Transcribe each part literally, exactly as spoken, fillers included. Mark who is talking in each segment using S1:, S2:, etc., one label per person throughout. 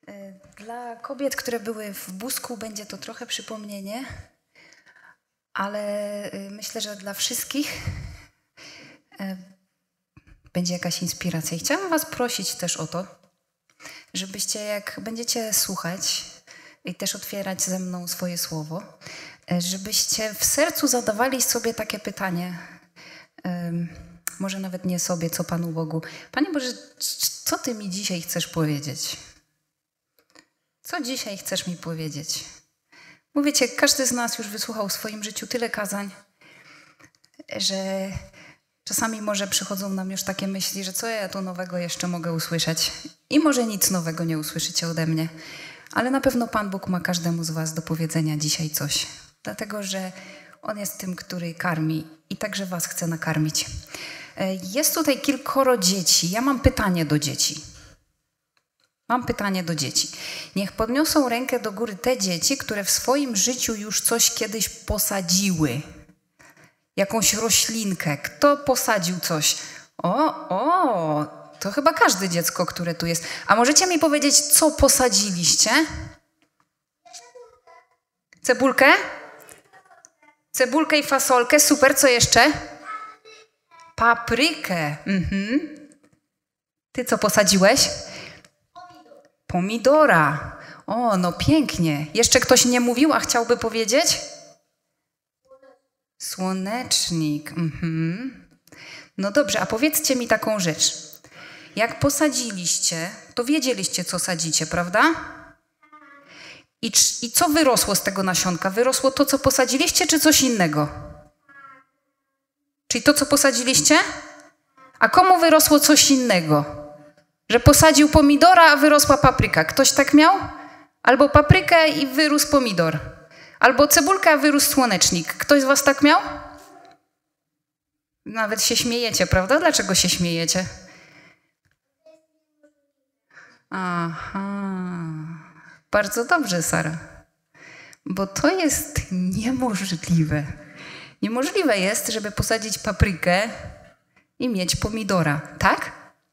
S1: Dla kobiet, które były w Busku, będzie to trochę przypomnienie, ale myślę, że dla wszystkich będzie jakaś inspiracja. I chciałam was prosić też o to, żebyście jak będziecie słuchać i też otwierać ze mną swoje słowo, żebyście w sercu zadawali sobie takie pytanie, może nawet nie sobie, co Panu Bogu. Panie Boże, co Ty mi dzisiaj chcesz powiedzieć? Co dzisiaj chcesz mi powiedzieć? Bo wiecie, każdy z nas już wysłuchał w swoim życiu tyle kazań, że czasami może przychodzą nam już takie myśli, że co ja tu nowego jeszcze mogę usłyszeć. I może nic nowego nie usłyszycie ode mnie. Ale na pewno Pan Bóg ma każdemu z was do powiedzenia dzisiaj coś. Dlatego, że On jest tym, który karmi i także was chce nakarmić. Jest tutaj kilkoro dzieci. Ja mam pytanie do dzieci. Mam pytanie do dzieci. Niech podniosą rękę do góry te dzieci, które w swoim życiu już coś kiedyś posadziły. Jakąś roślinkę. Kto posadził coś? O, o, to chyba każde dziecko, które tu jest. A możecie mi powiedzieć, co posadziliście? Cebulkę? Cebulkę i fasolkę. Super, co jeszcze? Paprykę. Mhm. Ty co posadziłeś? Pomidora. O, no pięknie. Jeszcze ktoś nie mówił, a chciałby powiedzieć? Słonecznik. Mhm. No dobrze, a powiedzcie mi taką rzecz. Jak posadziliście, to wiedzieliście, co sadzicie, prawda? I, I co wyrosło z tego nasionka? Wyrosło to, co posadziliście, czy coś innego? Czyli to, co posadziliście? A komu wyrosło coś innego? Że posadził pomidora, a wyrosła papryka. Ktoś tak miał? Albo paprykę i wyrósł pomidor. Albo cebulka, a wyrósł słonecznik. Ktoś z was tak miał? Nawet się śmiejecie, prawda? Dlaczego się śmiejecie? Aha. Bardzo dobrze, Sara. Bo to jest niemożliwe. Niemożliwe jest, żeby posadzić paprykę i mieć pomidora. Tak?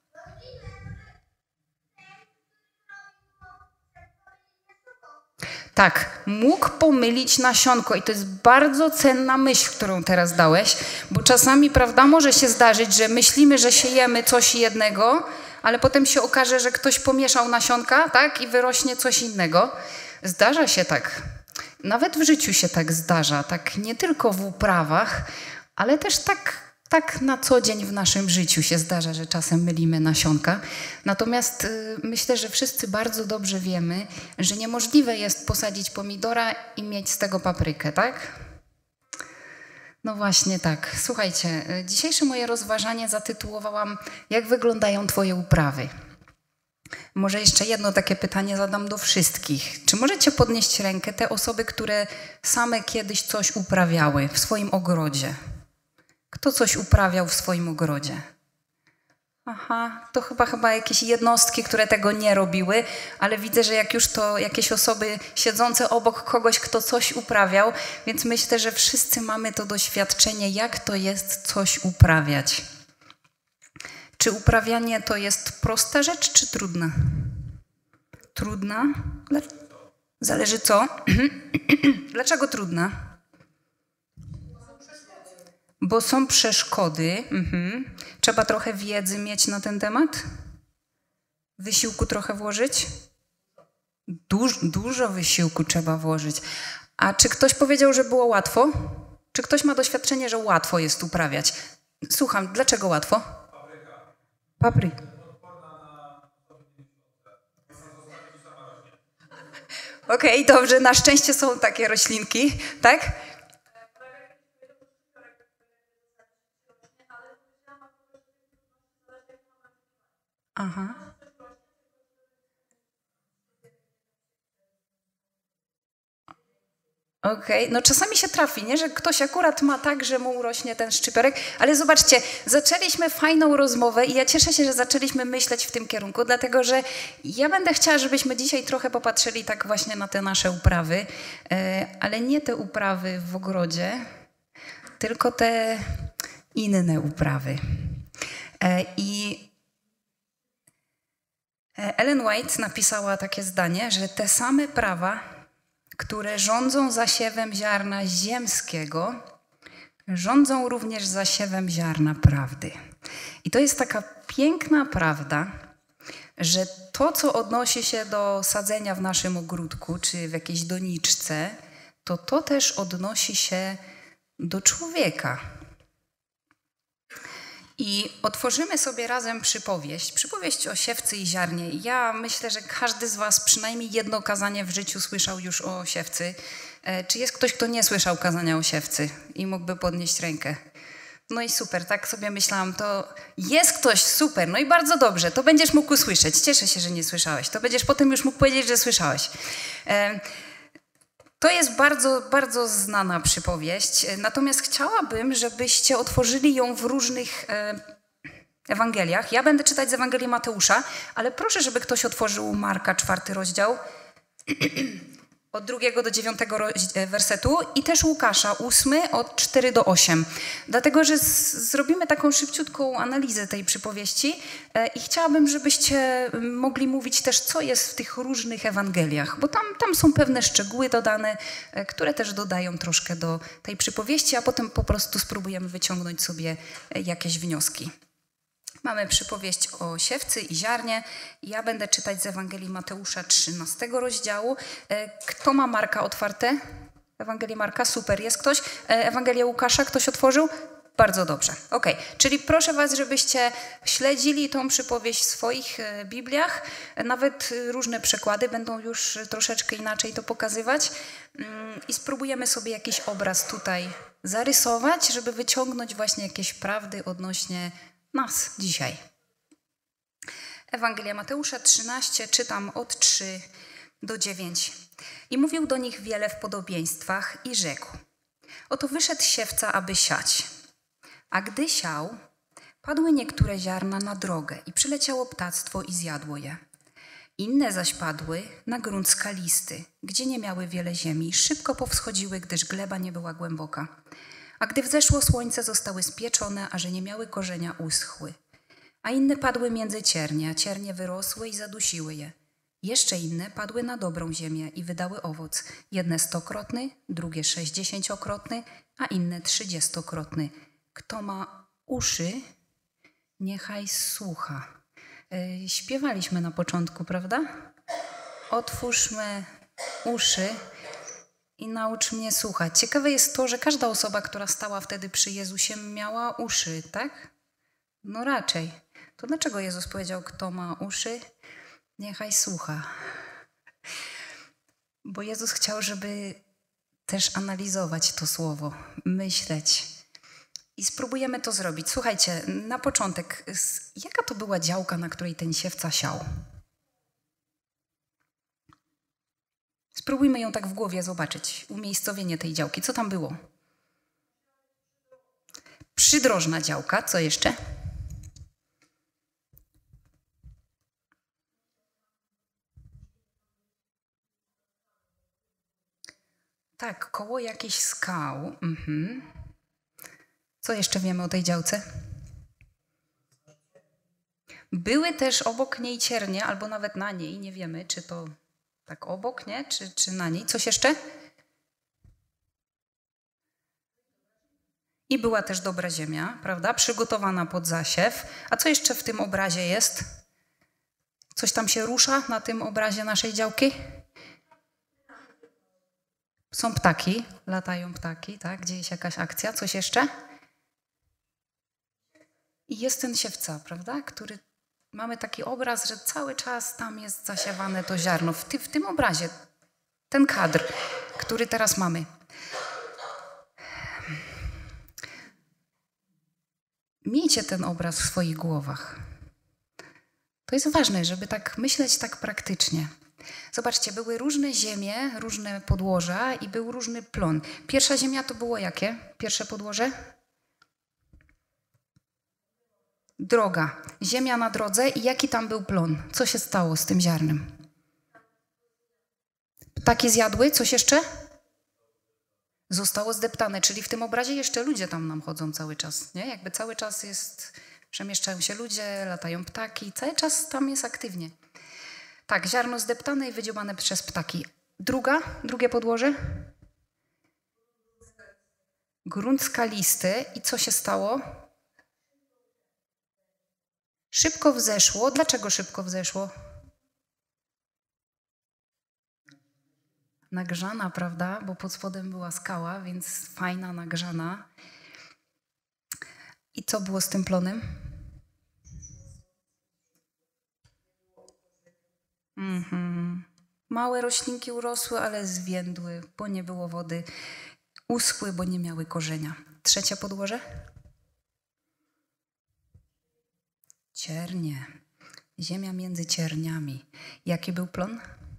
S1: Tak, mógł pomylić nasionko i to jest bardzo cenna myśl, którą teraz dałeś, bo czasami, prawda, może się zdarzyć, że myślimy, że siejemy coś jednego, ale potem się okaże, że ktoś pomieszał nasionka, tak, i wyrośnie coś innego. Zdarza się tak. Nawet w życiu się tak zdarza, tak nie tylko w uprawach, ale też tak, tak na co dzień w naszym życiu się zdarza, że czasem mylimy nasionka. Natomiast y, myślę, że wszyscy bardzo dobrze wiemy, że niemożliwe jest posadzić pomidora i mieć z tego paprykę, tak? No właśnie tak. Słuchajcie, y, dzisiejsze moje rozważanie zatytułowałam Jak wyglądają twoje uprawy? Może jeszcze jedno takie pytanie zadam do wszystkich. Czy możecie podnieść rękę te osoby, które same kiedyś coś uprawiały w swoim ogrodzie? Kto coś uprawiał w swoim ogrodzie? Aha, to chyba, chyba jakieś jednostki, które tego nie robiły, ale widzę, że jak już to jakieś osoby siedzące obok kogoś, kto coś uprawiał, więc myślę, że wszyscy mamy to doświadczenie, jak to jest coś uprawiać. Czy uprawianie to jest prosta rzecz, czy trudna? Trudna? Zależy co? Dlaczego trudna? Bo są przeszkody. Mhm. Trzeba trochę wiedzy mieć na ten temat? Wysiłku trochę włożyć? Duż, dużo wysiłku trzeba włożyć. A czy ktoś powiedział, że było łatwo? Czy ktoś ma doświadczenie, że łatwo jest uprawiać? Słucham, dlaczego łatwo? Papryka. Okej, okay, dobrze, na szczęście są takie roślinki, tak? Aha. Okej, okay. No czasami się trafi, nie? Że ktoś akurat ma tak, że mu urośnie ten szczypiorek, ale zobaczcie, zaczęliśmy fajną rozmowę i ja cieszę się, że zaczęliśmy myśleć w tym kierunku, dlatego że ja będę chciała, żebyśmy dzisiaj trochę popatrzyli tak właśnie na te nasze uprawy, ale nie te uprawy w ogrodzie, tylko te inne uprawy. I Ellen White napisała takie zdanie, że te same prawa, które rządzą zasiewem ziarna ziemskiego, rządzą również zasiewem ziarna prawdy. I to jest taka piękna prawda, że to, co odnosi się do sadzenia w naszym ogródku czy w jakiejś doniczce, to to też odnosi się do człowieka. I otworzymy sobie razem przypowieść, przypowieść o siewcy i ziarnie. Ja myślę, że każdy z was przynajmniej jedno kazanie w życiu słyszał już o siewcy. Czy jest ktoś, kto nie słyszał kazania o siewcy i mógłby podnieść rękę? No i super, tak sobie myślałam, to jest ktoś, super, no i bardzo dobrze, to będziesz mógł usłyszeć. Cieszę się, że nie słyszałeś, to będziesz potem już mógł powiedzieć, że słyszałeś. To jest bardzo, bardzo znana przypowieść, natomiast chciałabym, żebyście otworzyli ją w różnych Ewangeliach. Ja będę czytać z Ewangelii Mateusza, ale proszę, żeby ktoś otworzył Marka, czwarty rozdział, od drugiego do dziewiątego wersetu i też Łukasza, ósmy, od cztery do ośmiu. Dlatego, że z, zrobimy taką szybciutką analizę tej przypowieści e, i chciałabym, żebyście mogli mówić też, co jest w tych różnych Ewangeliach, bo tam, tam są pewne szczegóły dodane, e, które też dodają troszkę do tej przypowieści, a potem po prostu spróbujemy wyciągnąć sobie e, jakieś wnioski. Mamy przypowieść o siewcy i ziarnie. Ja będę czytać z Ewangelii Mateusza trzynastego rozdziału. Kto ma Marka otwarte? Ewangelię Marka? Super. Jest ktoś? Ewangelię Łukasza? Ktoś otworzył? Bardzo dobrze. Ok. Czyli proszę was, żebyście śledzili tą przypowieść w swoich Bibliach. Nawet różne przekłady będą już troszeczkę inaczej to pokazywać. I spróbujemy sobie jakiś obraz tutaj zarysować, żeby wyciągnąć właśnie jakieś prawdy odnośnie nas dzisiaj. Ewangelia Mateusza trzynaście, czytam od trzy do dziewięciu. I mówił do nich wiele w podobieństwach i rzekł: oto wyszedł siewca, aby siać. A gdy siał, padły niektóre ziarna na drogę i przyleciało ptactwo i zjadło je. Inne zaś padły na grunt skalisty, gdzie nie miały wiele ziemi i szybko powschodziły, gdyż gleba nie była głęboka. A gdy wzeszło słońce, zostały spieczone, a że nie miały korzenia, uschły. A inne padły między ciernie, a ciernie wyrosły i zadusiły je. Jeszcze inne padły na dobrą ziemię i wydały owoc. Jedne stokrotny, drugie sześćdziesięciokrotny, a inne trzydziestokrotny. Kto ma uszy, niechaj słucha. Yy, śpiewaliśmy na początku, prawda? Otwórzmy uszy i naucz mnie słuchać. Ciekawe jest to, że każda osoba, która stała wtedy przy Jezusie, miała uszy, tak? No raczej. To dlaczego Jezus powiedział, kto ma uszy, niechaj słucha? Bo Jezus chciał, żeby też analizować to słowo, myśleć. I spróbujemy to zrobić. Słuchajcie, na początek, jaka to była działka, na której ten siewca siał? Spróbujmy ją tak w głowie zobaczyć, umiejscowienie tej działki. Co tam było? Przydrożna działka, co jeszcze? Tak, koło jakichś skał. Mhm. Co jeszcze wiemy o tej działce? Były też obok niej ciernie, albo nawet na niej, nie wiemy, czy to tak obok, nie? Czy, czy na niej. Coś jeszcze? I była też dobra ziemia, prawda? Przygotowana pod zasiew. A co jeszcze w tym obrazie jest? Coś tam się rusza na tym obrazie naszej działki? Są ptaki, latają ptaki, tak? Gdzie jest jakaś akcja. Coś jeszcze? I jest ten siewca, prawda? Który mamy taki obraz, że cały czas tam jest zasiewane to ziarno. W, ty, w tym obrazie, ten kadr, który teraz mamy. Miejcie ten obraz w swoich głowach. To jest ważne, żeby tak myśleć tak praktycznie. Zobaczcie, były różne ziemie, różne podłoża i był różny plon. Pierwsza ziemia to było jakie? Pierwsze podłoże? Droga. Ziemia na drodze i jaki tam był plon? Co się stało z tym ziarnem? Ptaki zjadły? Coś jeszcze? Zostało zdeptane, czyli w tym obrazie jeszcze ludzie tam nam chodzą cały czas, nie? Jakby cały czas jest, przemieszczają się ludzie, latają ptaki, cały czas tam jest aktywnie. Tak, ziarno zdeptane i wydziobane przez ptaki. Druga, drugie podłoże? Grunt skalisty. I co się stało? Szybko wzeszło. Dlaczego szybko wzeszło? Nagrzana, prawda? Bo pod spodem była skała, więc fajna, nagrzana. I co było z tym plonem? Mhm. Małe roślinki urosły, ale zwiędły, bo nie było wody. Uschły, bo nie miały korzenia. Trzecie podłoże? Ciernie. Ziemia między cierniami. Jaki był plon?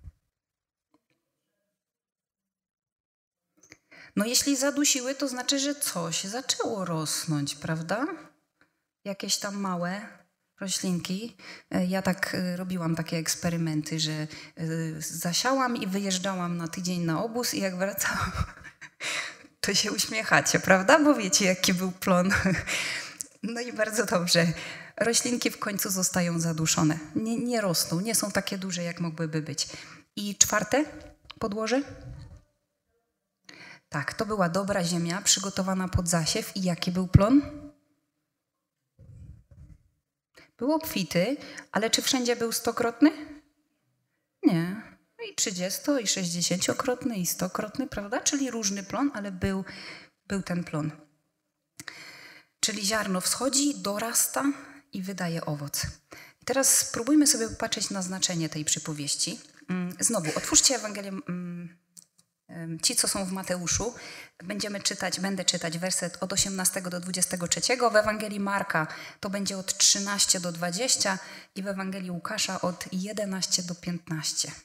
S1: No jeśli zadusiły, to znaczy, że coś zaczęło rosnąć, prawda? Jakieś tam małe roślinki. Ja tak robiłam takie eksperymenty, że zasiałam i wyjeżdżałam na tydzień na obóz i jak wracałam, to się uśmiechacie, prawda? Bo wiecie, jaki był plon. No i bardzo dobrze. Roślinki w końcu zostają zaduszone. Nie, nie rosną, nie są takie duże, jak mogłyby być. I czwarte podłoże? Tak, to była dobra ziemia, przygotowana pod zasiew. I jaki był plon? Był obfity, ale czy wszędzie był stokrotny? Nie. I trzydziesto, i sześćdziesięciokrotny, i stokrotny, prawda? Czyli różny plon, ale był, był ten plon. Czyli ziarno wschodzi, dorasta i wydaje owoc. I teraz spróbujmy sobie popatrzeć na znaczenie tej przypowieści. Znowu, otwórzcie Ewangelię. Ci, co są w Mateuszu, będziemy czytać, będę czytać werset od osiemnastego do dwudziestego trzeciego. W Ewangelii Marka to będzie od trzynastego do dwudziestego i w Ewangelii Łukasza od jedenastego do piętnastego.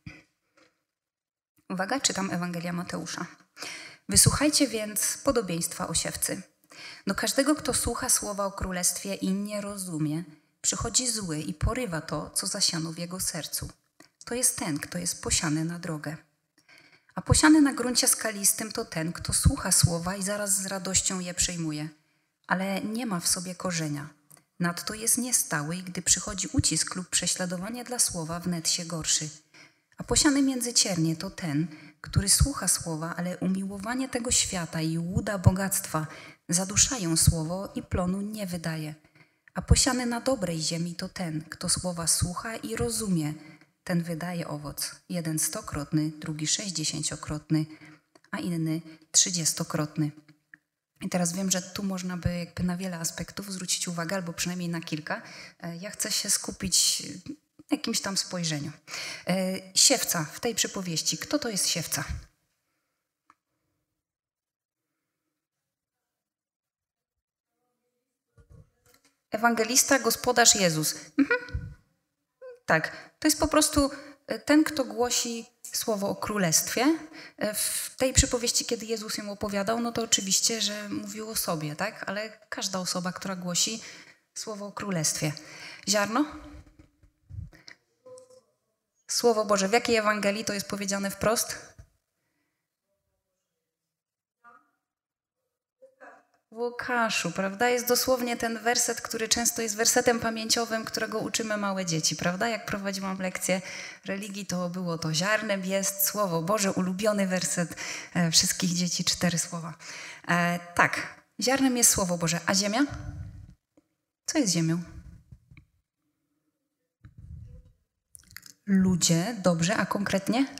S1: Uwaga, czytam Ewangelia Mateusza. Wysłuchajcie więc podobieństwa o siewcy. Do każdego, kto słucha słowa o królestwie i nie rozumie, przychodzi zły i porywa to, co zasiano w jego sercu. To jest ten, kto jest posiany na drogę. A posiany na gruncie skalistym to ten, kto słucha słowa i zaraz z radością je przyjmuje, ale nie ma w sobie korzenia. Nadto jest niestały i gdy przychodzi ucisk lub prześladowanie dla słowa, wnet się gorszy. A posiany między ciernie to ten, który słucha słowa, ale umiłowanie tego świata i łuda bogactwa zaduszają słowo i plonu nie wydaje. A posiany na dobrej ziemi to ten, kto słowa słucha i rozumie, ten wydaje owoc. Jeden stokrotny, drugi sześćdziesięciokrotny, a inny trzydziestokrotny. I teraz wiem, że tu można by jakby na wiele aspektów zwrócić uwagę, albo przynajmniej na kilka. Ja chcę się skupić na jakimś tam spojrzeniu. Siewca w tej przypowieści. Kto to jest siewca? Ewangelista, gospodarz Jezus. Mhm. Tak, to jest po prostu ten, kto głosi słowo o królestwie. W tej przypowieści, kiedy Jezus ją opowiadał, no to oczywiście, że mówił o sobie, tak? Ale każda osoba, która głosi słowo o królestwie. Ziarno? Słowo Boże. W jakiej Ewangelii to jest powiedziane wprost? W Łukaszu, prawda? Jest dosłownie ten werset, który często jest wersetem pamięciowym, którego uczymy małe dzieci, prawda? Jak prowadziłam lekcję religii, to było to ziarnem jest Słowo Boże, ulubiony werset e, wszystkich dzieci, cztery słowa. E, tak, ziarnem jest Słowo Boże. A ziemia? Co jest ziemią? Ludzie, dobrze, a konkretnie?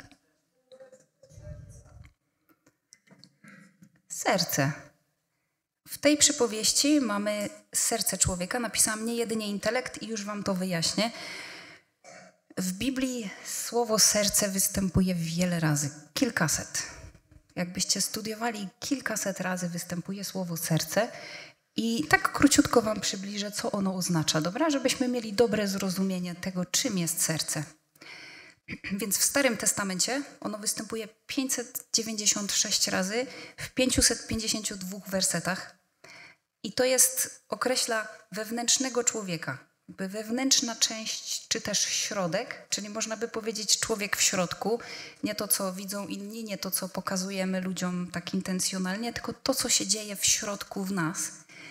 S1: Serce. W tej przypowieści mamy serce człowieka. Napisałam nie jedynie intelekt i już wam to wyjaśnię. W Biblii słowo serce występuje wiele razy, kilkaset. Jakbyście studiowali, kilkaset razy występuje słowo serce i tak króciutko wam przybliżę, co ono oznacza, dobra? Żebyśmy mieli dobre zrozumienie tego, czym jest serce. Więc w Starym Testamencie ono występuje pięćset dziewięćdziesiąt sześć razy w pięćset pięćdziesięciu dwóch wersetach. I to jest, określa wewnętrznego człowieka, jakby wewnętrzna część, czy też środek, czyli można by powiedzieć człowiek w środku, nie to, co widzą inni, nie to, co pokazujemy ludziom tak intencjonalnie, tylko to, co się dzieje w środku w nas.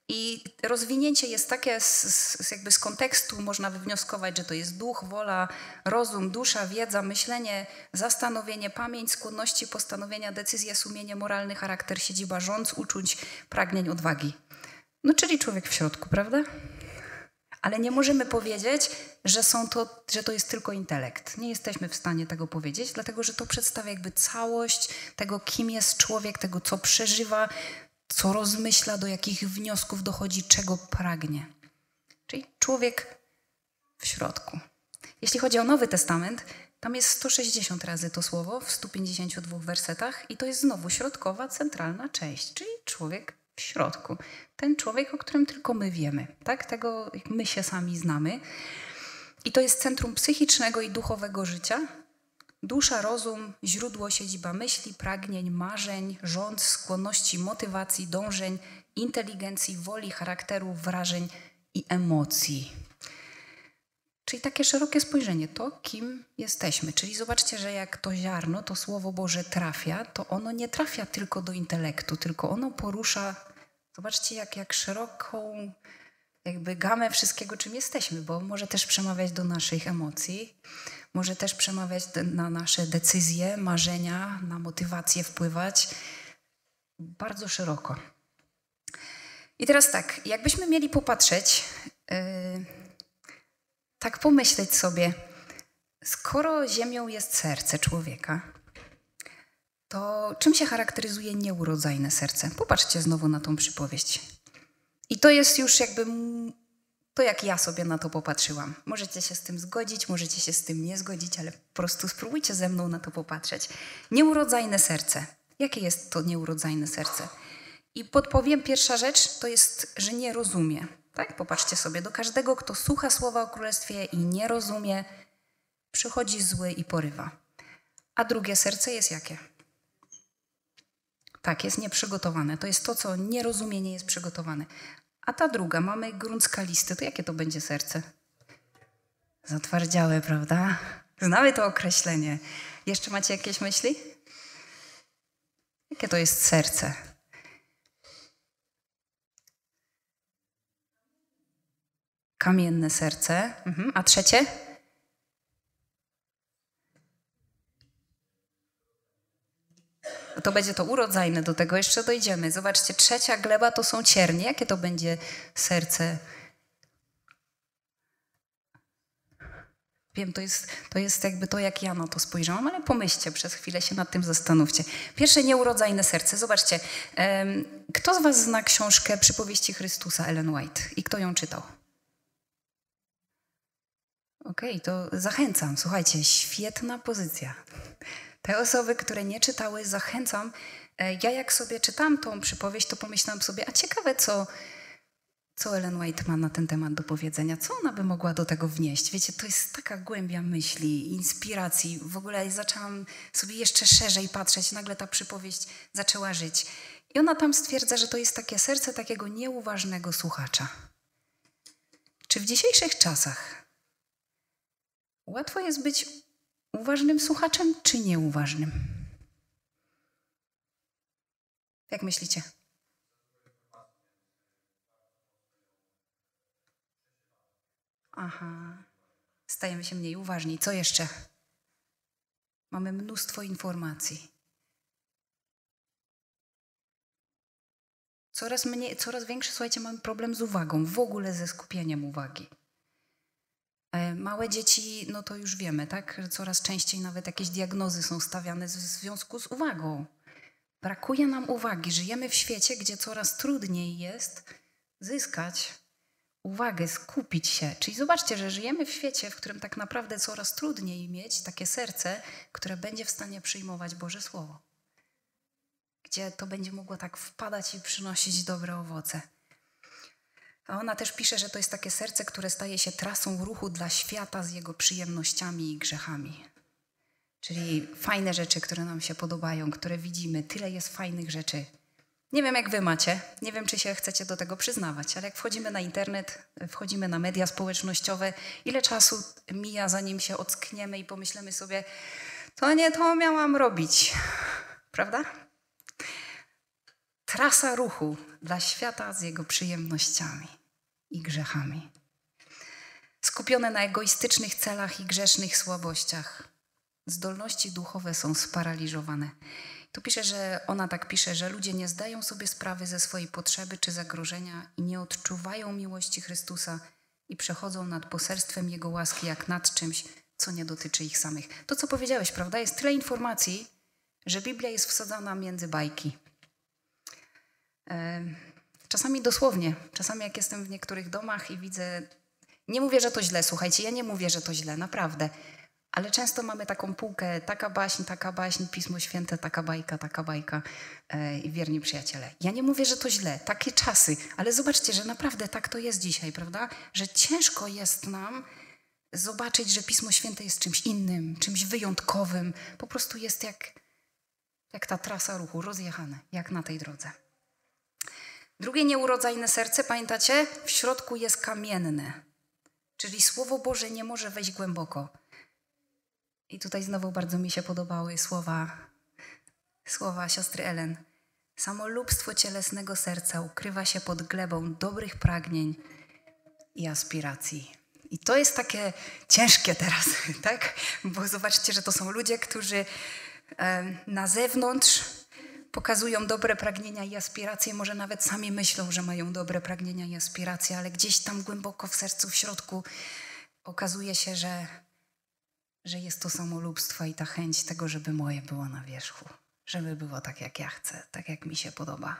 S1: I rozwinięcie jest takie, z, z, jakby z kontekstu można wywnioskować, że to jest duch, wola, rozum, dusza, wiedza, myślenie, zastanowienie, pamięć, skłonności, postanowienia, decyzje, sumienie, moralny charakter, siedziba rządz, uczuć, pragnień, odwagi. No czyli człowiek w środku, prawda? Ale nie możemy powiedzieć, że, są to, że to jest tylko intelekt. Nie jesteśmy w stanie tego powiedzieć, dlatego że to przedstawia jakby całość tego, kim jest człowiek, tego, co przeżywa, co rozmyśla, do jakich wniosków dochodzi, czego pragnie. Czyli człowiek w środku. Jeśli chodzi o Nowy Testament, tam jest sto sześćdziesiąt razy to słowo w stu pięćdziesięciu dwóch wersetach i to jest znowu środkowa, centralna część, czyli człowiek w środku. Ten człowiek, o którym tylko my wiemy, tak? Tego my się sami znamy. I to jest centrum psychicznego i duchowego życia. Dusza, rozum, źródło, siedziba myśli, pragnień, marzeń, rządz, skłonności, motywacji, dążeń, inteligencji, woli, charakteru, wrażeń i emocji. Czyli takie szerokie spojrzenie, to kim jesteśmy. Czyli zobaczcie, że jak to ziarno, to Słowo Boże trafia, to ono nie trafia tylko do intelektu, tylko ono porusza, zobaczcie jak, jak szeroką jakby gamę wszystkiego, czym jesteśmy, bo może też przemawiać do naszych emocji, może też przemawiać na nasze decyzje, marzenia, na motywację wpływać. Bardzo szeroko. I teraz tak, jakbyśmy mieli popatrzeć, yy, tak pomyśleć sobie, skoro ziemią jest serce człowieka, to czym się charakteryzuje nieurodzajne serce? Popatrzcie znowu na tą przypowieść. I to jest już jakby to, jak ja sobie na to popatrzyłam. Możecie się z tym zgodzić, możecie się z tym nie zgodzić, ale po prostu spróbujcie ze mną na to popatrzeć. Nieurodzajne serce. Jakie jest to nieurodzajne serce? I podpowiem, pierwsza rzecz to jest, że nie rozumie. Tak? Popatrzcie sobie, do każdego, kto słucha słowa o królestwie i nie rozumie, przychodzi zły i porywa. A drugie serce jest jakie? Tak, jest nieprzygotowane. To jest to, co nie rozumie, nie jest przygotowane. A ta druga, mamy grunt skalisty, to jakie to będzie serce? Zatwardziałe, prawda? Znamy to określenie. Jeszcze macie jakieś myśli? Jakie to jest serce? Kamienne serce. Mhm. A trzecie? To będzie to urodzajne, do tego jeszcze dojdziemy. Zobaczcie, trzecia gleba to są ciernie. Jakie to będzie serce? Wiem, to jest, to jest jakby to, jak ja na to spojrzałam, ale pomyślcie, przez chwilę się nad tym zastanówcie. Pierwsze nieurodzajne serce. Zobaczcie, um, kto z was zna książkę Przypowieści Chrystusa Ellen White i kto ją czytał? Okej, okay, to zachęcam. Słuchajcie, świetna pozycja. Te osoby, które nie czytały, zachęcam. Ja jak sobie czytam tą przypowieść, to pomyślałam sobie, a ciekawe, co, co Ellen White ma na ten temat do powiedzenia. Co ona by mogła do tego wnieść? Wiecie, to jest taka głębia myśli, inspiracji. W ogóle zaczęłam sobie jeszcze szerzej patrzeć. Nagle ta przypowieść zaczęła żyć. I ona tam stwierdza, że to jest takie serce takiego nieuważnego słuchacza. Czy w dzisiejszych czasach łatwo jest być uważnym słuchaczem, czy nieuważnym? Jak myślicie? Aha. Stajemy się mniej uważni. Co jeszcze? Mamy mnóstwo informacji. Coraz mniej, coraz większy, słuchajcie, mamy problem z uwagą, w ogóle ze skupieniem uwagi. Małe dzieci, no to już wiemy, tak? Coraz częściej nawet jakieś diagnozy są stawiane w związku z uwagą. Brakuje nam uwagi. Żyjemy w świecie, gdzie coraz trudniej jest zyskać uwagę, skupić się. Czyli zobaczcie, że żyjemy w świecie, w którym tak naprawdę coraz trudniej mieć takie serce, które będzie w stanie przyjmować Boże Słowo. Gdzie to będzie mogło tak wpadać i przynosić dobre owoce. A ona też pisze, że to jest takie serce, które staje się trasą ruchu dla świata z jego przyjemnościami i grzechami. Czyli fajne rzeczy, które nam się podobają, które widzimy. Tyle jest fajnych rzeczy. Nie wiem, jak wy macie. Nie wiem, czy się chcecie do tego przyznawać, ale jak wchodzimy na internet, wchodzimy na media społecznościowe, ile czasu mija, zanim się ockniemy i pomyślimy sobie, to nie to miałam robić. Prawda? trasa ruchu dla świata z jego przyjemnościami i grzechami. Skupione na egoistycznych celach i grzesznych słabościach. Zdolności duchowe są sparaliżowane. Tu pisze, że ona tak pisze, że ludzie nie zdają sobie sprawy ze swojej potrzeby czy zagrożenia i nie odczuwają miłości Chrystusa i przechodzą nad poselstwem Jego łaski jak nad czymś, co nie dotyczy ich samych. To, co powiedziałeś, prawda? Jest tyle informacji, że Biblia jest wsadzana między bajki. Czasami dosłownie, czasami jak jestem w niektórych domach i widzę, nie mówię, że to źle, słuchajcie, ja nie mówię, że to źle, naprawdę, ale często mamy taką półkę, taka baśń, taka baśń, Pismo Święte, taka bajka, taka bajka i wierni przyjaciele. Ja nie mówię, że to źle, takie czasy, ale zobaczcie, że naprawdę tak to jest dzisiaj, prawda? Że ciężko jest nam zobaczyć, że Pismo Święte jest czymś innym, czymś wyjątkowym, po prostu jest jak, jak ta trasa ruchu, rozjechane, jak na tej drodze. Drugie nieurodzajne serce, pamiętacie? W środku jest kamienne, czyli Słowo Boże nie może wejść głęboko. I tutaj znowu bardzo mi się podobały słowa, słowa siostry Ellen. Samolubstwo cielesnego serca ukrywa się pod glebą dobrych pragnień i aspiracji. I to jest takie ciężkie teraz, tak? Bo zobaczcie, że to są ludzie, którzy e, na zewnątrz pokazują dobre pragnienia i aspiracje, może nawet sami myślą, że mają dobre pragnienia i aspiracje, ale gdzieś tam głęboko w sercu, w środku okazuje się, że, że jest to samolubstwo i ta chęć tego, żeby moje było na wierzchu, żeby było tak, jak ja chcę, tak, jak mi się podoba.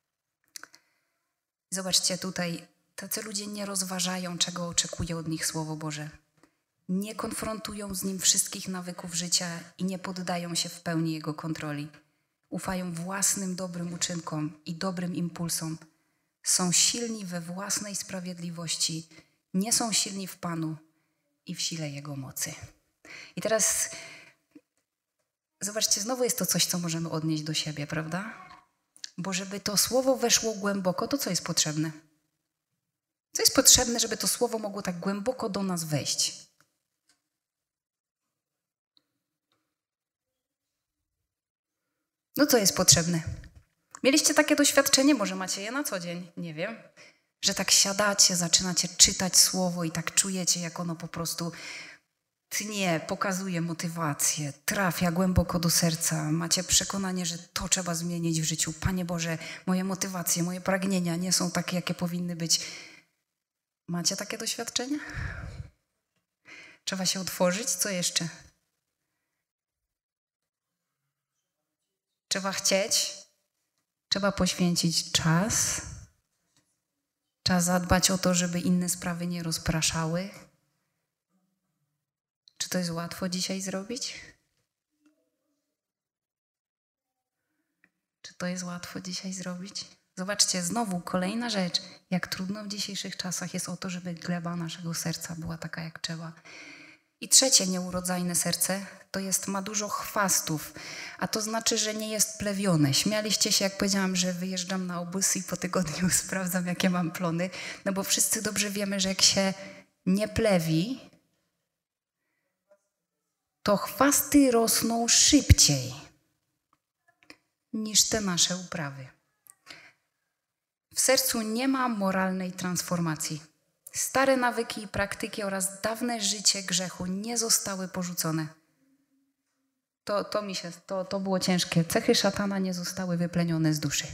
S1: Zobaczcie tutaj, tacy ludzie nie rozważają, czego oczekuje od nich Słowo Boże. Nie konfrontują z nim wszystkich nawyków życia i nie poddają się w pełni jego kontroli. Ufają własnym dobrym uczynkom i dobrym impulsom. Są silni we własnej sprawiedliwości. Nie są silni w Panu i w sile Jego mocy. I teraz zobaczcie, znowu jest to coś, co możemy odnieść do siebie, prawda? Bo żeby to słowo weszło głęboko, to co jest potrzebne? Co jest potrzebne, żeby to słowo mogło tak głęboko do nas wejść? No co jest potrzebne? Mieliście takie doświadczenie, może macie je na co dzień, nie wiem, że tak siadacie, zaczynacie czytać słowo i tak czujecie, jak ono po prostu tnie, pokazuje motywację, trafia głęboko do serca. Macie przekonanie, że to trzeba zmienić w życiu. Panie Boże, moje motywacje, moje pragnienia nie są takie, jakie powinny być. Macie takie doświadczenie? Trzeba się otworzyć. Co jeszcze? Trzeba chcieć. Trzeba poświęcić czas. Trzeba zadbać o to, żeby inne sprawy nie rozpraszały. Czy to jest łatwo dzisiaj zrobić? Czy to jest łatwo dzisiaj zrobić? Zobaczcie, znowu kolejna rzecz, jak trudno w dzisiejszych czasach jest o to, żeby gleba naszego serca była taka, jak trzeba. I trzecie nieurodzajne serce to jest, ma dużo chwastów, a to znaczy, że nie jest plewione. Śmialiście się, jak powiedziałam, że wyjeżdżam na obóz i po tygodniu sprawdzam, jakie mam plony, no bo wszyscy dobrze wiemy, że jak się nie plewi, to chwasty rosną szybciej niż te nasze uprawy. W sercu nie ma moralnej transformacji. Stare nawyki i praktyki oraz dawne życie grzechu nie zostały porzucone. To, to, mi się, to, to było ciężkie. Cechy szatana nie zostały wyplenione z duszy.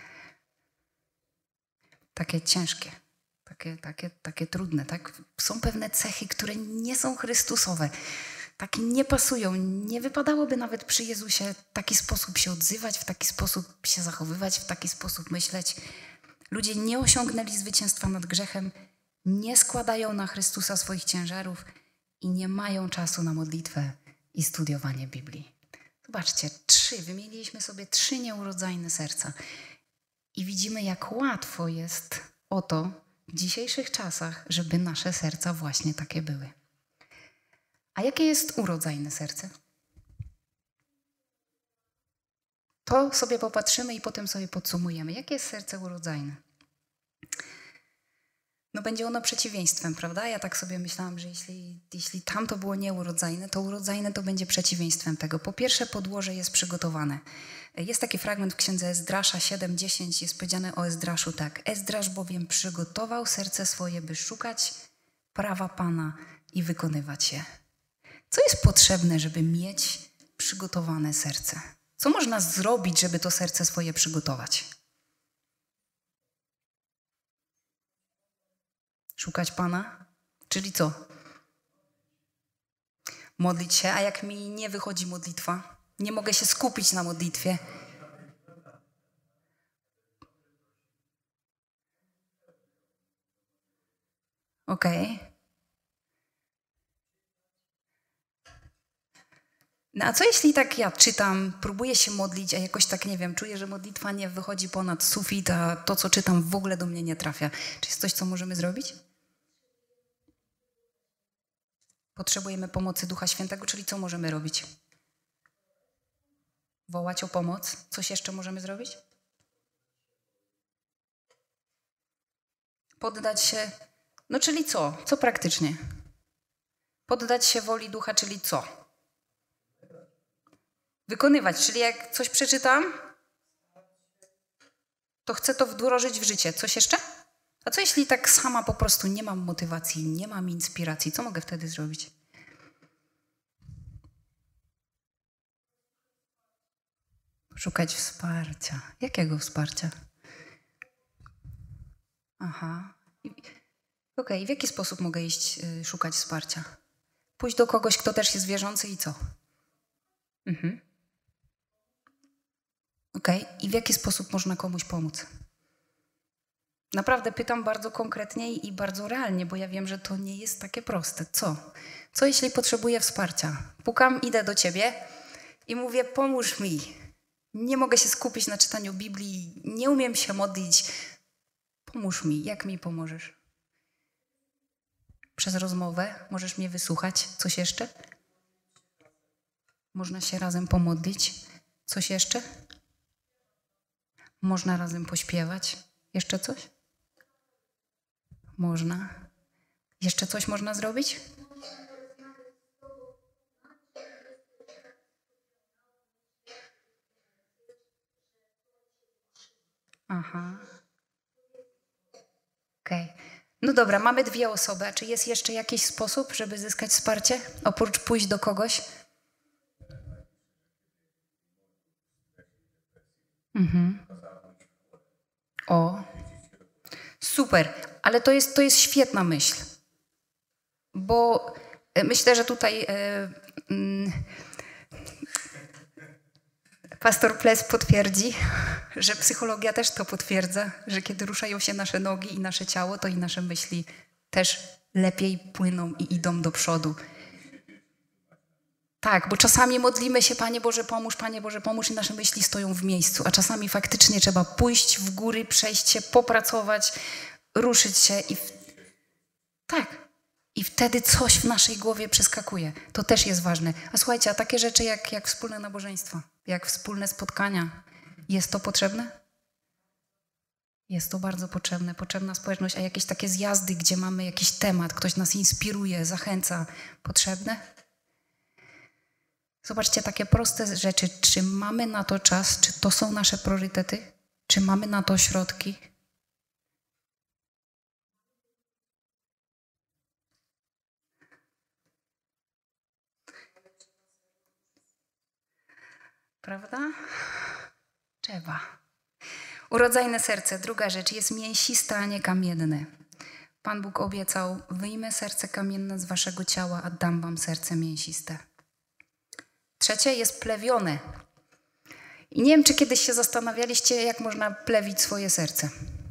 S1: Takie ciężkie, takie, takie, takie trudne. Tak? Są pewne cechy, które nie są chrystusowe. Takie nie pasują. Nie wypadałoby nawet przy Jezusie w taki sposób się odzywać, w taki sposób się zachowywać, w taki sposób myśleć. Ludzie nie osiągnęli zwycięstwa nad grzechem, nie składają na Chrystusa swoich ciężarów i nie mają czasu na modlitwę i studiowanie Biblii. Zobaczcie, trzy, wymieniliśmy sobie trzy nieurodzajne serca i widzimy, jak łatwo jest o to w dzisiejszych czasach, żeby nasze serca właśnie takie były. A jakie jest urodzajne serce? To sobie popatrzymy i potem sobie podsumujemy. Jakie jest serce urodzajne? no będzie ono przeciwieństwem, prawda? Ja tak sobie myślałam, że jeśli, jeśli tam to było nieurodzajne, to urodzajne to będzie przeciwieństwem tego. Po pierwsze, podłoże jest przygotowane. Jest taki fragment w księdze Ezdrasza siedem dziesięć, jest powiedziane o Ezdraszu tak. Ezdrasz bowiem przygotował serce swoje, by szukać prawa Pana i wykonywać je. Co jest potrzebne, żeby mieć przygotowane serce? Co można zrobić, żeby to serce swoje przygotować? Szukać Pana? Czyli co? Modlić się, a jak mi nie wychodzi modlitwa? Nie mogę się skupić na modlitwie. Okej. Okay. No a co jeśli tak ja czytam, próbuję się modlić, a jakoś tak, nie wiem, czuję, że modlitwa nie wychodzi ponad sufit, a to, co czytam, w ogóle do mnie nie trafia. Czy jest coś, co możemy zrobić? Potrzebujemy pomocy Ducha Świętego, czyli co możemy robić? Wołać o pomoc. Coś jeszcze możemy zrobić? Poddać się. No czyli co? Co praktycznie? Poddać się woli Ducha, czyli co? Wykonywać, czyli jak coś przeczytam, to chcę to wdrożyć w życie. Coś jeszcze? A co jeśli tak sama po prostu nie mam motywacji, nie mam inspiracji? Co mogę wtedy zrobić? Szukać wsparcia. Jakiego wsparcia? Aha. Okej, okay. W jaki sposób mogę iść y, szukać wsparcia? Pójść do kogoś, kto też jest wierzący i co? Mhm. Okej. Okay. I w jaki sposób można komuś pomóc? Naprawdę pytam bardzo konkretnie i bardzo realnie, bo ja wiem, że to nie jest takie proste. Co? Co jeśli potrzebuję wsparcia? Pukam, idę do ciebie i mówię, pomóż mi. Nie mogę się skupić na czytaniu Biblii, nie umiem się modlić. Pomóż mi. Jak mi pomożesz? Przez rozmowę możesz mnie wysłuchać. Coś jeszcze? Można się razem pomodlić. Coś jeszcze? Można razem pośpiewać. Jeszcze coś? Można. Jeszcze coś można zrobić? Aha. Okej. Okay. No dobra, mamy dwie osoby. A czy jest jeszcze jakiś sposób, żeby zyskać wsparcie? Oprócz pójść do kogoś? Mhm. O. Super. Ale to jest, to jest świetna myśl. Bo myślę, że tutaj e, mm, pastor Ples potwierdzi, że psychologia też to potwierdza, że kiedy ruszają się nasze nogi i nasze ciało, to i nasze myśli też lepiej płyną i idą do przodu. Tak, bo czasami modlimy się, Panie Boże pomóż, Panie Boże pomóż i nasze myśli stoją w miejscu, a czasami faktycznie trzeba pójść w góry, przejść się, popracować, ruszyć się i w... tak. I wtedy coś w naszej głowie przeskakuje. To też jest ważne. A słuchajcie, a takie rzeczy jak, jak wspólne nabożeństwa, jak wspólne spotkania, jest to potrzebne? Jest to bardzo potrzebne, potrzebna społeczność, a jakieś takie zjazdy, gdzie mamy jakiś temat, ktoś nas inspiruje, zachęca, potrzebne? Zobaczcie, takie proste rzeczy. Czy mamy na to czas? Czy to są nasze priorytety? Czy mamy na to środki? Prawda? Trzeba. Urodzajne serce. Druga rzecz. Jest mięsiste, a nie kamienne. Pan Bóg obiecał, wyjmę serce kamienne z waszego ciała, a dam wam serce mięsiste. Trzecie jest plewione. I nie wiem, czy kiedyś się zastanawialiście, jak można plewić swoje serce.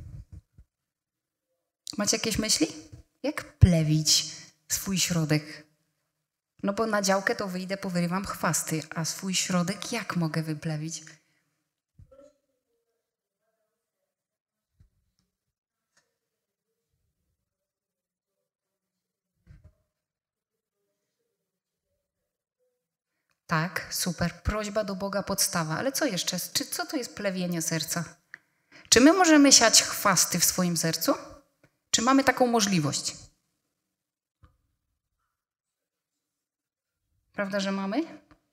S1: Macie jakieś myśli? Jak plewić swój środek? No bo na działkę to wyjdę, powyrywam chwasty, a swój środek jak mogę wyplewić? Tak, super. Prośba do Boga, podstawa. Ale co jeszcze? Czy, co to jest plewienie serca? Czy my możemy siać chwasty w swoim sercu? Czy mamy taką możliwość? Prawda, że mamy?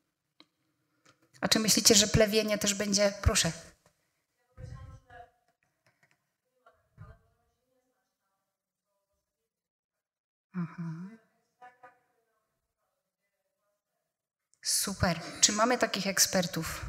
S1: A czy myślicie, że plewienie też będzie... Proszę. Aha. Super. Czy mamy takich ekspertów?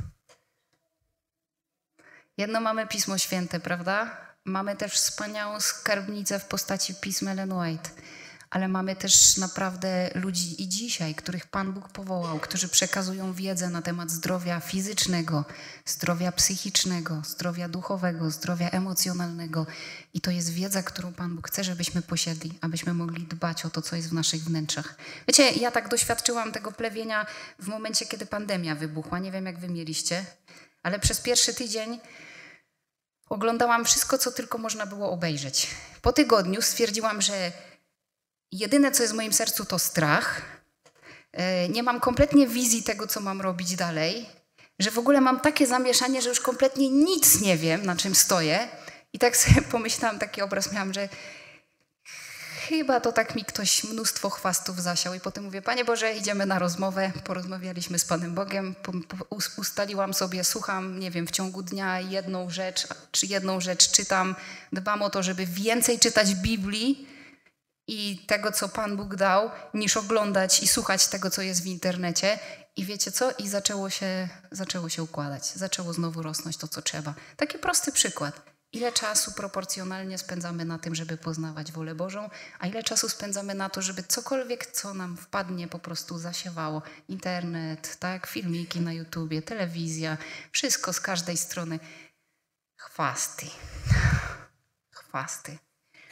S1: Jedno mamy Pismo Święte, prawda? Mamy też wspaniałą skarbnicę w postaci pism Ellen White. Ale mamy też naprawdę ludzi i dzisiaj, których Pan Bóg powołał, którzy przekazują wiedzę na temat zdrowia fizycznego, zdrowia psychicznego, zdrowia duchowego, zdrowia emocjonalnego. I to jest wiedza, którą Pan Bóg chce, żebyśmy posiedli, abyśmy mogli dbać o to, co jest w naszych wnętrzach. Wiecie, ja tak doświadczyłam tego plewienia w momencie, kiedy pandemia wybuchła. Nie wiem, jak wy mieliście, ale przez pierwszy tydzień oglądałam wszystko, co tylko można było obejrzeć. Po tygodniu stwierdziłam, że jedyne, co jest w moim sercu, to strach. Nie mam kompletnie wizji tego, co mam robić dalej. Że w ogóle mam takie zamieszanie, że już kompletnie nic nie wiem, na czym stoję. I tak sobie pomyślałam, taki obraz miałam, że chyba to tak mi ktoś mnóstwo chwastów zasiał. I potem mówię, Panie Boże, idziemy na rozmowę. Porozmawialiśmy z Panem Bogiem. Ustaliłam sobie, słucham, nie wiem, w ciągu dnia jedną rzecz, czy jedną rzecz czytam. Dbam o to, żeby więcej czytać Biblii i tego, co Pan Bóg dał, niż oglądać i słuchać tego, co jest w internecie. I wiecie co? I zaczęło się, zaczęło się układać. Zaczęło znowu rosnąć to, co trzeba. Taki prosty przykład. Ile czasu proporcjonalnie spędzamy na tym, żeby poznawać wolę Bożą, a ile czasu spędzamy na to, żeby cokolwiek, co nam wpadnie, po prostu zasiewało. Internet, tak, filmiki na YouTubie, telewizja, wszystko z każdej strony. Chwasty. Chwasty.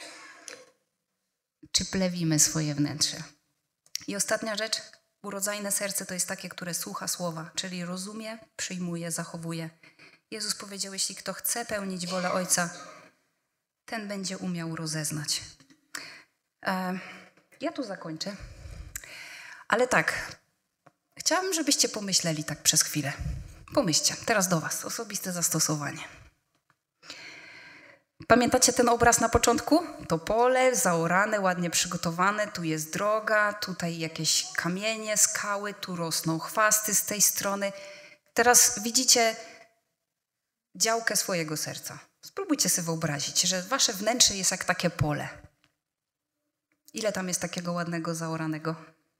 S1: Czy plewimy swoje wnętrze? I ostatnia rzecz, urodzajne serce to jest takie, które słucha słowa, czyli rozumie, przyjmuje, zachowuje. Jezus powiedział, jeśli kto chce pełnić wolę Ojca, ten będzie umiał rozeznać. E, ja tu zakończę. Ale tak, chciałabym, żebyście pomyśleli tak przez chwilę. Pomyślcie, teraz do was, osobiste zastosowanie. Pamiętacie ten obraz na początku? To pole zaorane, ładnie przygotowane, tu jest droga, tutaj jakieś kamienie, skały, tu rosną chwasty z tej strony. Teraz widzicie działkę swojego serca. Spróbujcie sobie wyobrazić, że wasze wnętrze jest jak takie pole. Ile tam jest takiego ładnego, zaoranego?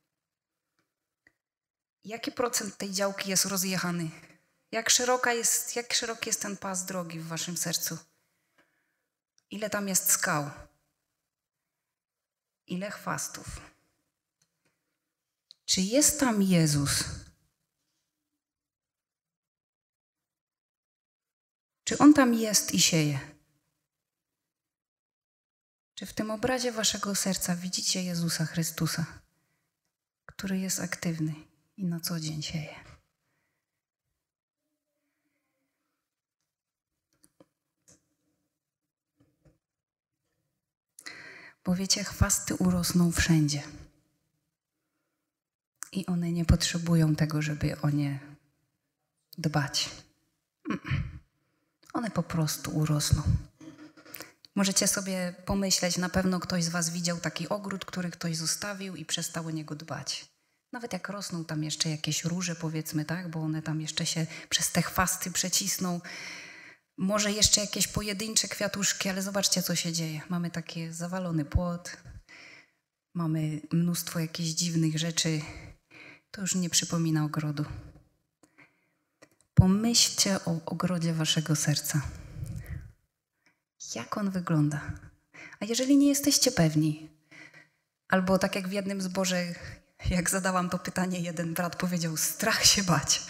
S1: Jaki procent tej działki jest rozjechany? Jak szeroka jest, jak szeroki jest ten pas drogi w waszym sercu? Ile tam jest skał? Ile chwastów? Czy jest tam Jezus? Czy On tam jest i sieje? Czy w tym obrazie waszego serca widzicie Jezusa Chrystusa, który jest aktywny i na co dzień sieje? Bo wiecie, chwasty urosną wszędzie. I one nie potrzebują tego, żeby o nie dbać. One po prostu urosną. Możecie sobie pomyśleć, na pewno ktoś z was widział taki ogród, który ktoś zostawił i przestał o niego dbać. Nawet jak rosną tam jeszcze jakieś róże, powiedzmy, tak, bo one tam jeszcze się przez te chwasty przecisną. Może jeszcze jakieś pojedyncze kwiatuszki, ale zobaczcie, co się dzieje. Mamy taki zawalony płot, mamy mnóstwo jakichś dziwnych rzeczy. To już nie przypomina ogrodu. Pomyślcie o ogrodzie waszego serca. Jak on wygląda? A jeżeli nie jesteście pewni, albo tak jak w jednym zborze, jak zadałam to pytanie, jeden brat powiedział, strach się bać.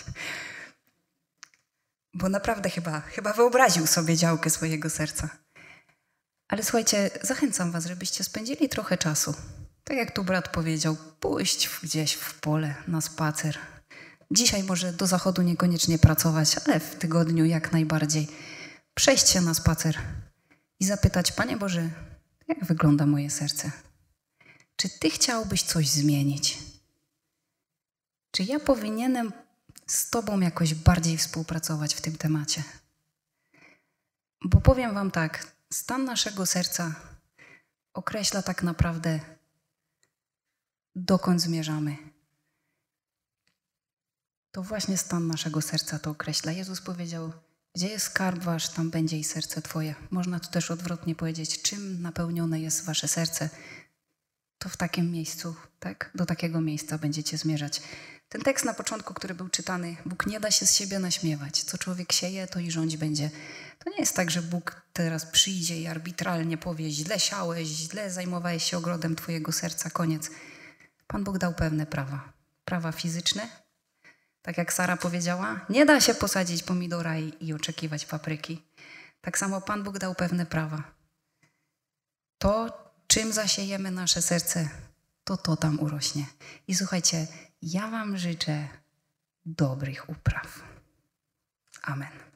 S1: Bo naprawdę chyba, chyba wyobraził sobie działkę swojego serca. Ale słuchajcie, zachęcam was, żebyście spędzili trochę czasu. Tak jak tu brat powiedział, pójść gdzieś w pole na spacer. Dzisiaj może do zachodu niekoniecznie pracować, ale w tygodniu jak najbardziej. Przejść się na spacer i zapytać, Panie Boże, jak wygląda moje serce? Czy Ty chciałbyś coś zmienić? Czy ja powinienem z Tobą jakoś bardziej współpracować w tym temacie? Bo powiem wam tak, stan naszego serca określa tak naprawdę, dokąd zmierzamy. To właśnie stan naszego serca to określa. Jezus powiedział, gdzie jest skarb wasz, tam będzie i serce twoje. Można tu też odwrotnie powiedzieć, czym napełnione jest wasze serce, to w takim miejscu, tak? Do takiego miejsca będziecie zmierzać. Ten tekst na początku, który był czytany, Bóg nie da się z siebie naśmiewać. Co człowiek sieje, to i rządź będzie. To nie jest tak, że Bóg teraz przyjdzie i arbitralnie powie, źle siałeś, źle zajmowałeś się ogrodem twojego serca, koniec. Pan Bóg dał pewne prawa. Prawa fizyczne. Tak jak Sara powiedziała, nie da się posadzić pomidora i, i oczekiwać papryki. Tak samo Pan Bóg dał pewne prawa. To, czym zasiejemy nasze serce, to to tam urośnie. I słuchajcie, ja wam życzę dobrych upraw. Amen.